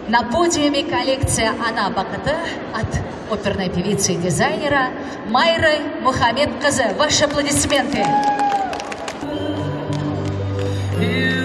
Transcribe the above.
На подиуме коллекция «Ана бақыты» от оперной певицы и дизайнера Майры Мухаммедқызы. Ваши аплодисменты.